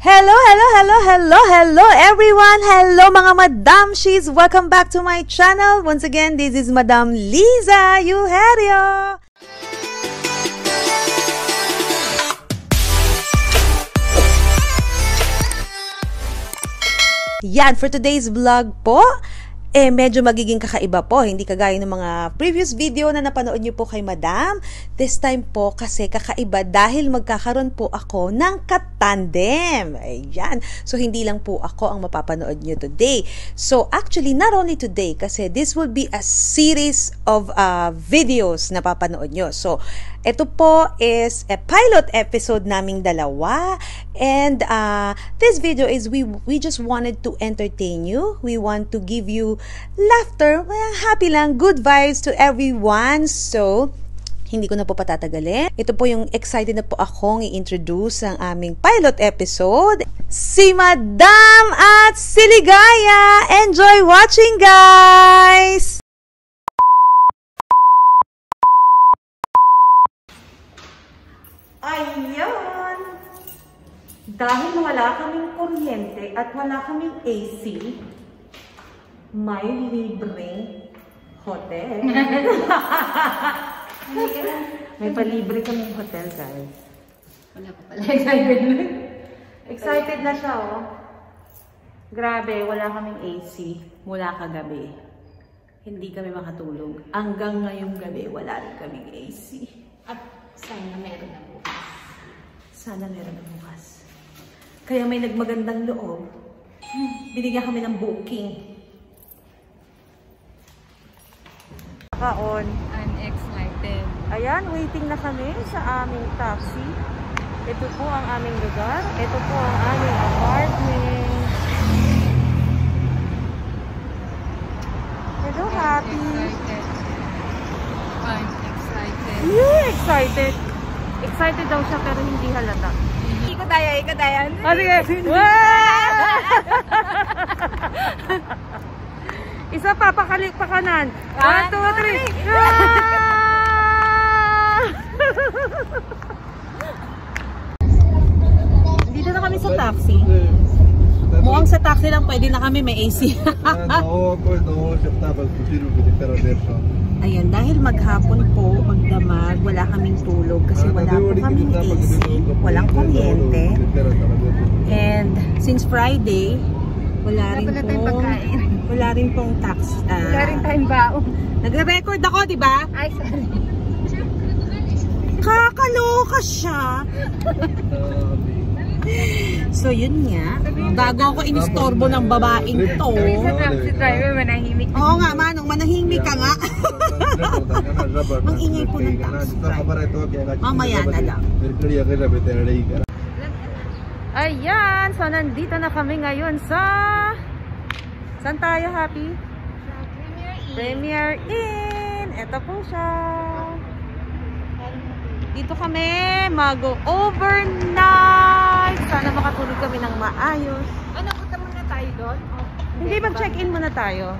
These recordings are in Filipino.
Hello, hello, hello, hello, hello everyone! Hello mga Madam She's! Welcome back to my channel. Once again, this is Madam Liza Eugerio. Yan, for today's vlog po, medyo magiging kakaiba po. Hindi kagaya ng mga previous video na napanood niyo po kay Madam. This time po kasi kakaiba dahil magkakaroon po ako ng katandem. Ayan. So, hindi lang po ako ang mapapanood niyo today. So, actually, not only today kasi this will be a series of videos na papanood niyo. So, ito po is a pilot episode naming dalawa. And this video is we just wanted to entertain you. We want to give you laughter, happy lang, good vibes to everyone. So, hindi ko na po patatagalin. Ito po yung excited na po akong i-introduce ang aming pilot episode. Si Madam at si Ligaya! Enjoy watching, guys! Ayun! Dahil wala kaming kuryente at wala kaming AC, may libreng hotel. May palibre kaming hotel, guys. Wala pa pala. Excited na. Excited na siya, oh. Grabe, wala kaming AC mula kagabi. Hindi kami makatulog. Hanggang ngayong gabi, wala rin kaming AC. At sana meron na bukas. Sana meron na bukas. Kaya may nagmagandang loob. Binigyan kami ng booking. Kaon. I'm excited. Ayan, waiting na kami sa aming taxi. Ito po ang aming lugar. Ito po ang aming apartment. Hello, Happy. Excited. I'm excited. Excited. Excited daw siya pero hindi halata. Ikot tayo, ikot tayo. Oh, sige. Isa pa, pakalik pa kanan. 1, 2, 3. Dito na kami sa taxi. Mukhang sa taxi lang pwede na kami may AC. Ayan, dahil maghapon po, magdamag, wala kaming tulog kasi wala po kaming AC, walang kuryente. And since Friday, wala rin pong tax. Wala rin tayong baon. Nagre-record ako, di ba? Ay, sorry. Kakaloka siya. So yun nga, bago ako inistorbo ng babaeng to. Sa taxi driver, manahimik. Oo nga, Manong, manahimik ka nga. Ang ingay po ng taxi driver. Mamaya na lang. Ayan, so nandito na kami ngayon sa... Saan tayo, Happy? Premier Inn. Ito po siya. Dito kami mag-overnight. Sana makatulog kami ng maayos. Ano, punta muna tayo doon? Hindi, mag-check-in muna tayo.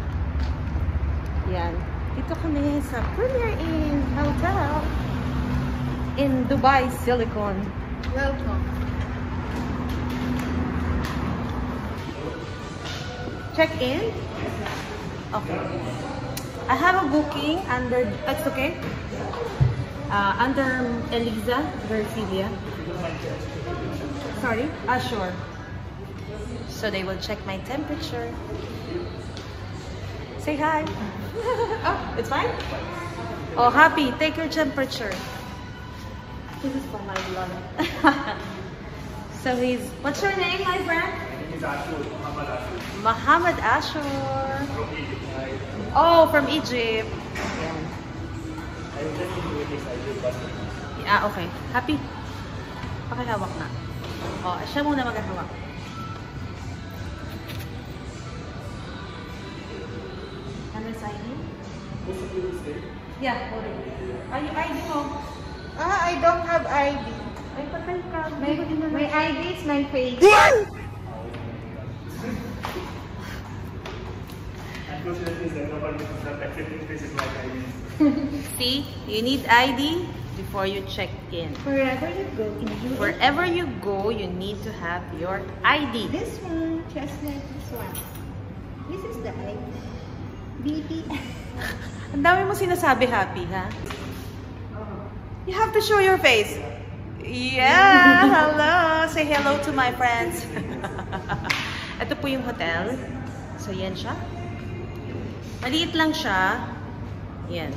Yan. Dito kami sa Premier Inn Hotel in Dubai, Silicon. Welcome. Check-in? Okay. I have a booking under... It's okay? Under Eliza Garcia. Sorry? Sure. So they will check my temperature. Say hi. Oh, it's fine? Oh, Happy, take your temperature. This is for my blood. So what's your name, my friend? Muhammad Ashur. Oh, from Egypt. Yeah, okay. Happy? Pakihawak na. Oh, siya muna maghahawak. Can I sign in? Yeah, hold it. Are you ID mo? I don't have ID. Ay, patay ka. My ID is my face. See, you need ID. before you check in. Wherever you go, You need to have your ID. this one, just like this one. This is the ID. BT. Ang dami mo sinasabi, Happy, ha? You have to show your face. Yeah, hello. Say hello to my friends. Ito po yung hotel. So, yan siya. Maliit lang siya. Yan.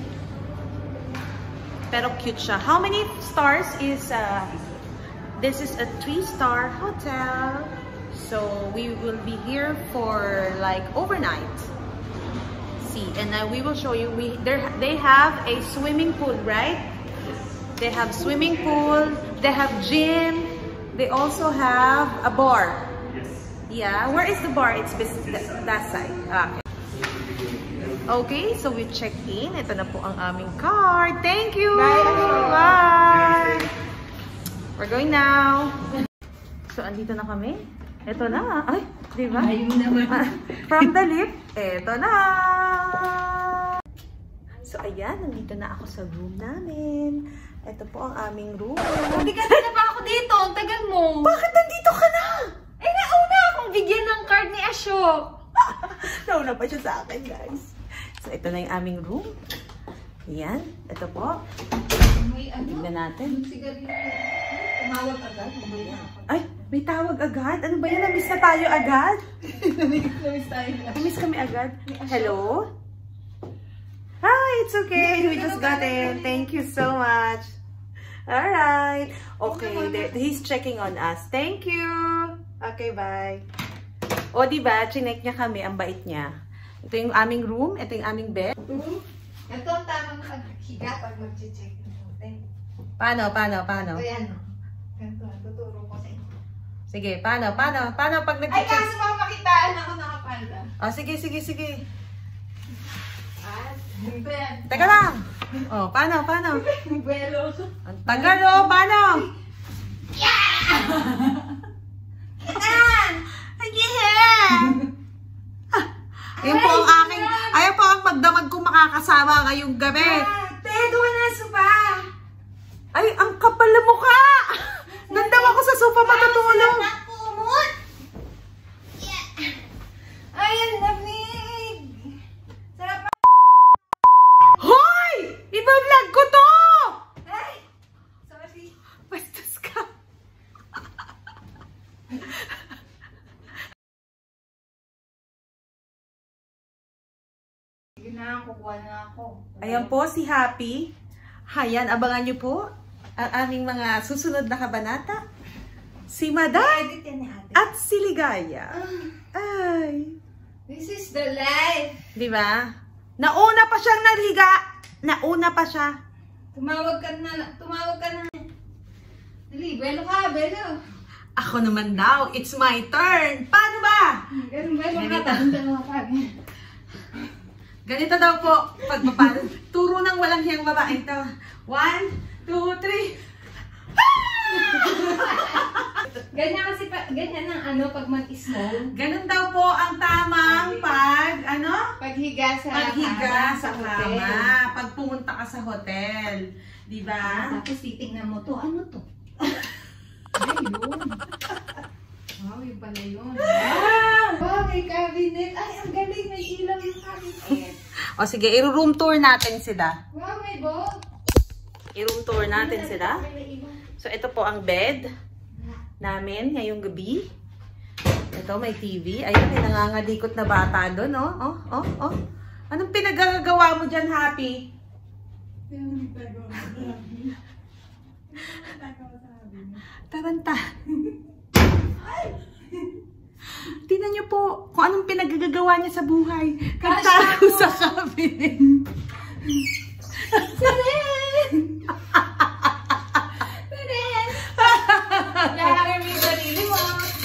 Pero cute siya. How many stars is... this is a 3-star hotel. So, we will be here for like overnight. See, and we will show you. They have a swimming pool, right? They have swimming pool. They have gym. They also have a bar. Yeah, where is the bar? It's that side. Okay. Okay, so we checked in. Ito na po ang aming card. Thank you. Bye. We're going now. So, andito na kami. Ito na. Ay, di ba? Ayun naman. From the lift, ito na. So, ayan. Nandito na ako sa room namin. Ito po ang aming room. Hindi kasi na pa ako dito. Ang tagal mo. Bakit nandito ka na? Eh, nauna akong bigyan ng card ni Ashok. Nauna pa siya sa akin, guys. So, ito na yung aming room. Ayan. Ito po. May ano? Tignan natin. Sigarilyo. Tumawag agad. Ay, may tawag agad? Ano ba yan? Namiss na tayo agad? Namiss tayo. Namiss kami agad? Hello? Hi, it's okay. We just got in. Thank you so much. Alright. Okay, he's checking on us. Thank you. Okay, bye. O, diba? Chinek niya kami. Ang bait niya. Ito yung aming room. Ito yung aming bed. Ito ang tamang paghiga pag mag-check in hotel. Paano? So, yan. Ganito, tuturo ko sa inyo. Sige, paano pag Ay, nag-check? kaso baka makitaan ako nakapalda. Oh, sige. Ito yan. Teka lang. Oh, paano? Buwelo. Ang tagal, oh. Paano? Ayun po ang aking, ayun po ang magdamag kong makakasama ngayong gabi. Tedo ka na sopa. Ay, ang kapal na mukha! Nandam ako sa sofa matutulog. Nakumot. Ay, ang lamig. Sarap pa. Hoy! Iba-vlog ko to! Ay, sorry. Bastos ka. Sige na, kukuha na ako. Ayan po si Happy. Hayan, abangan niyo po ang aming mga susunod na kabanata. Si Madam Edit yan ni ate. at si Ligaya. Ay. This is the life. Di ba? Nauna pa siyang naliga. Nauna pa siya. Tumawag ka na. Dali, belo ka, belo. Ako naman daw. It's my turn. Paano ba? Ganun, belo ka. Ganito daw po. Pagpapal. Turo ng walang hiyang babae ito. 1, 2, 3. Ganyan kasi, ganyan ang ano pag mag-small. Ganun daw po ang tamang Paghiga sa kama. Pag pumunta ka sa hotel. Di ba? Tapos titingnan mo to. Ano to? Ay, yun. Wow, yun pala yun. Wow, may cabinet. Ay, ang galing. May ilaw yung cabinet. O sige, i-room tour natin sila. Wow, may boat. I-room tour natin sila. May ilaw. So, ito po ang bed namin ngayong gabi. Ito, may TV. Ayun, may nangangalikot na bata doon, oh. Oh. Anong pinagagawa mo dyan, Happy? Taranta. Tingnan niyo po kung anong pinagagawa niya sa buhay. Nagtago sa cabinet. Lahangin mo yung sarili mo.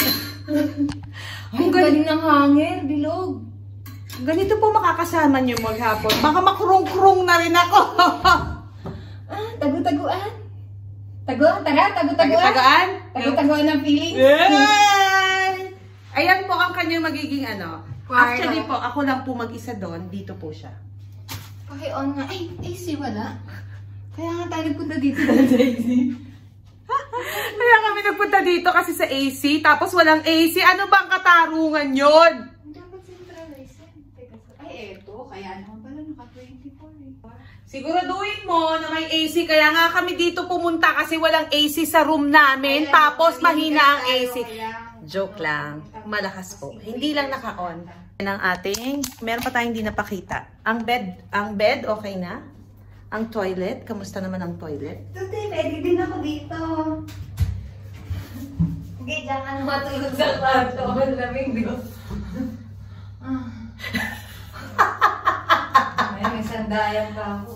Ang galing ng hangin, bilog. Ganito po makakasama niyo maghapon. Baka makurong-kurong na rin ako. Tagu-taguan. Tagu-taguan. Tagu-taguan ng feelings. Yay! Ayan po ang kanyang magiging Kwarto. Actually po, ako lang po mag-isa doon. Dito po siya. Okay, on nga. Ay, AC wala. Kaya nga tayo nagpunta dito sa AC. Kaya kami nagpunta dito kasi sa AC, tapos walang AC. Ano bang katarungan yon? Dapat centralized yan. Ay, eto. Kaya naman pala naka-24 eh. Siguraduhin mo na may AC. Kaya nga kami dito pumunta kasi walang AC sa room namin. Tapos mahina ang AC. Joke lang. Malakas po. Hindi lang naka-on. Ang ating, meron pa tayong hindi napakita. Ang bed, okay na? Ang toilet, kamusta naman ang toilet? Today, ready din ako dito. Okay, diyan ka na matulog sa kwarto. Ang lamig ko. May sandayan pa ako.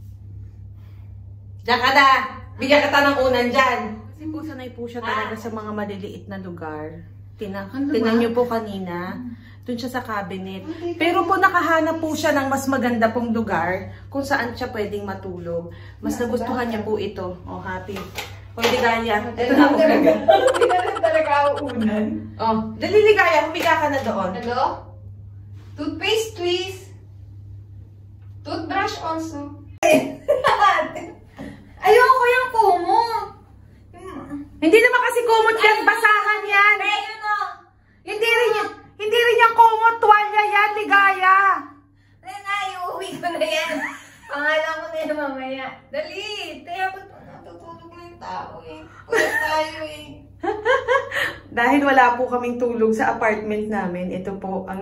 Diyan ka na! Bigyan kita ng unan dyan! Kasi po sanay po siya talaga sa mga maliliit na lugar. Tingnan niyo po kanina. Doon siya sa cabinet. Pero po nakahanap po siya ng mas maganda pong lugar kung saan siya pwedeng matulog. Mas nagustuhan niya po ito. Oh, happy. O, Ligaya. Ito na ako talaga. Hindi na rin talaga ako unan. Oh, dali Ligaya. Humiga ka na doon. Hello? Toothpaste, please. Toothbrush also. Ayoko yung kumot. Hindi naman kasi kumot yan. Basahan yan. Hindi rin yung kumot. Tuwalya yan, Ligaya. Iuwi ko na yan. Pangalan ko na yan mamaya. Dali. Kaya ba't natutulog na yung tao eh. Kulit tayo eh. Dahil wala po kaming tulog sa apartment namin, ito po ang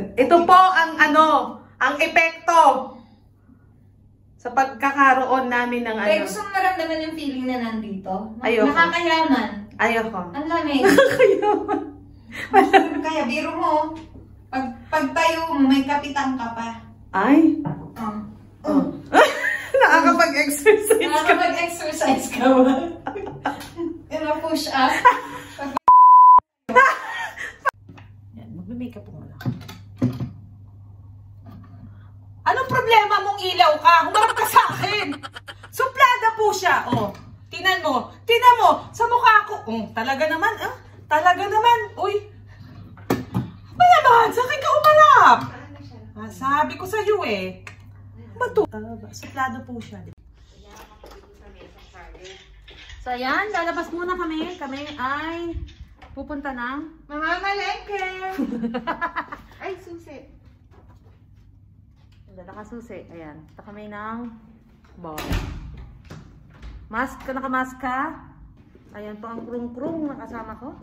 ang epekto sa pagkakaroon namin ng Kaya gusto mo maramdaman yung feeling na nandito? Ayoko. Nakakayaman. Ayoko. Ang lamig. Nakakayaman. Kaya biro mo, pag tayo mo, may kapitan ka pa. Ay. Oh. Nakakapag-exercise ka. Nakakapag-exercise ka ba? Push up. Yan, magme-makeup mo lang. Anong problema mong ilaw ka? Humarap ka sa akin. Suplada po siya. Oh, tinan mo. Tinan mo. Sa mukha ko. Talaga naman. Talaga naman. Uy. Ba naman? Sa akin ka umarap. Sabi ko sa iyo eh. Bato. Suplado po siya. So ayan, lalabas muna kami. Kami ay pupunta ng Mamamalengke. Ay, susi. Susi. Ayan. Punta kami ng bar. Mask ka, nakamask ka. Ayan po ang krung-krung na kasama ko.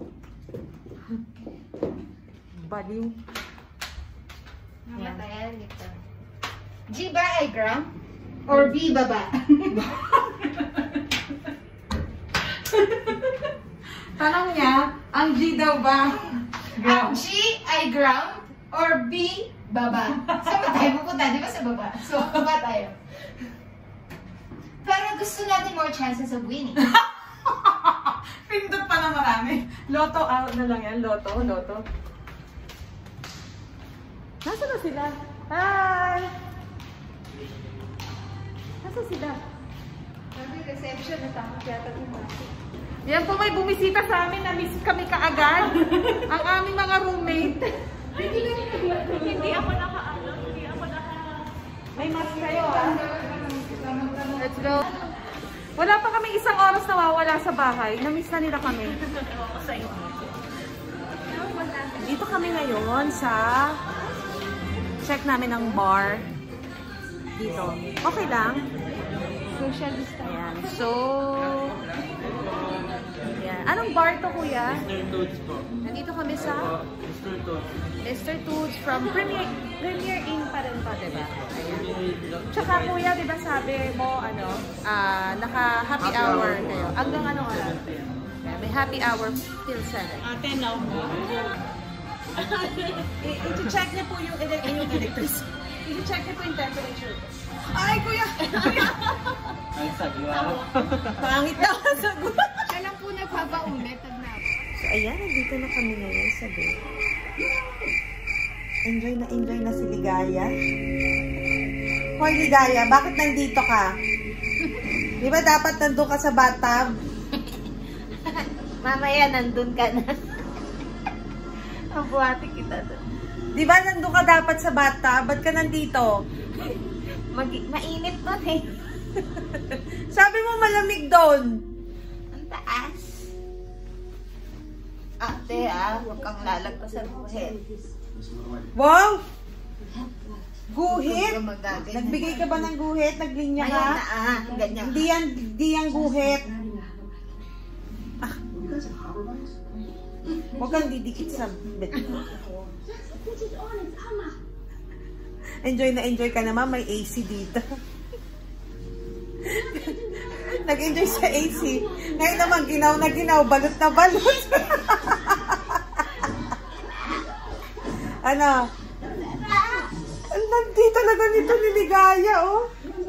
Baliw. Namatayan dito. G ba ay gram? Or B baba? Tanong niya, ang G daw ba? Ang G ay ground or B baba? Saan ba tayo pupunta? Di ba sa baba? So, baba tayo. Pero gusto natin more chances of winning. Pindot pa na marami. Loto out na lang yan. Loto. Nasaan na sila? Hi! Nasaan sila? Sabi, reception, natakot yata umati. Yan po, may bumisita sa amin. Na-miss kami kaagad. Ang aming mga roommate. Hindi ako nakaalam. May mask kayo Let's go. Wala pa kaming isang oras na wawala sa bahay. Na-miss na nila kami. Dito kami ngayon sa check namin ng bar. Dito. Okay lang. Social distance. Ayan. So, ayan. Anong bar to, kuya? Mr. Toots po. Nandito kami sa Mr. Toots. Mr. Toots from Premier Inn pa rin pa, diba? Ayan. Tsaka kuya, diba sabi mo, naka-happy hour kayo. Hanggang anong oras? Ayan, may happy hour till 7. 10 now po. I-check niyo po yung electricity. I-check niyo po yung temperature. Ay, kuya! Ay, sagwa. Pangit daw ang sagot. Alam po nagpapaulit. So, ayan, nandito na kami ngayon sa bed. Enjoy na si Ligaya. Hoy, Ligaya, bakit nandito ka? Di ba dapat nandun ka sa bathtub? Mamaya nandun ka na. Ang buhati kita doon. Di ba nandun ka dapat sa bathtub? Ba't ka nandito? Mainit doon eh. Sabi mo malamig doon. Ang taas. Ate huwag kang lalagpas sa buhet. Wow! Guhit? Huwag kang magaganyan. Nagbigay ka ba ng guhit? Naglinya ka? Ayan na ganyan. Hindi yan guhit. Huwag kang didikit sa bed. Enjoy na enjoy ka naman. May AC dito. Nag-enjoy sa AC. Ngayon naman, ginaw na ginaw. Balot na balot. Ano? Hindi talaga nito niligaya, oh.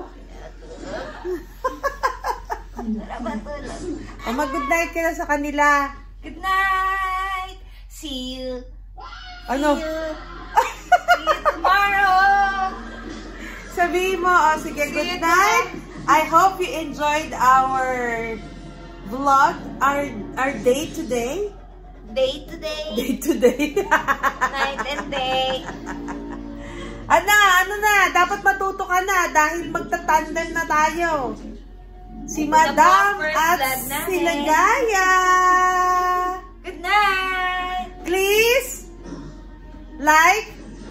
Mag-good night ka na sa kanila. Good night! See you. Ano? See you tomorrow! Sabihin mo, oh, sige, good night. I hope you enjoyed our vlog, our day today. Day to day. Day today. Night and day. Ano na, dapat matuto ka na dahil magtatandem na tayo. Si Madam at si Ligaya. Good night! Please, like,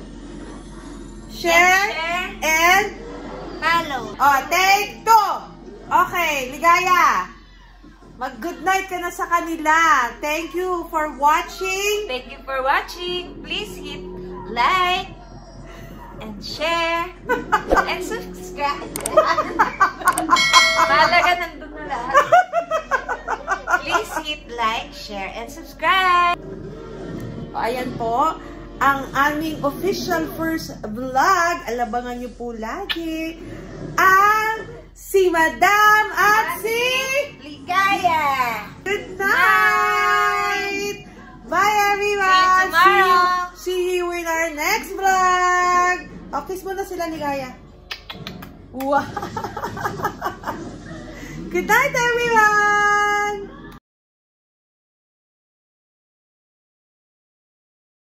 share, and Follow. oh, take 2. Okay, Ligaya. Mag-good night ka na sa kanila. Thank you for watching. Thank you for watching. Please hit like and share and subscribe. Mahalaga nandun na lahat. Please hit like, share, and subscribe. Ayan po, ang aming official first vlog. Alabangan niyo po lagi ang si Madam at si Ligaya. Good night! Bye everyone! See you tomorrow! See you in our next vlog! O, kiss mo na sila ni Gaya. Wow! Good night everyone!